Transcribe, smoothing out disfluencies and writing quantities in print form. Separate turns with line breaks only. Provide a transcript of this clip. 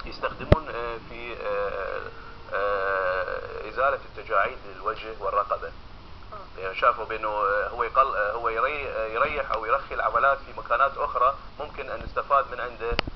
يستخدمون في إزالة التجاعيد للوجه والرقبة. يعني شافوا بأنه هو يريح أو يرخي العضلات في مكانات أخرى ممكن أن نستفاد من عنده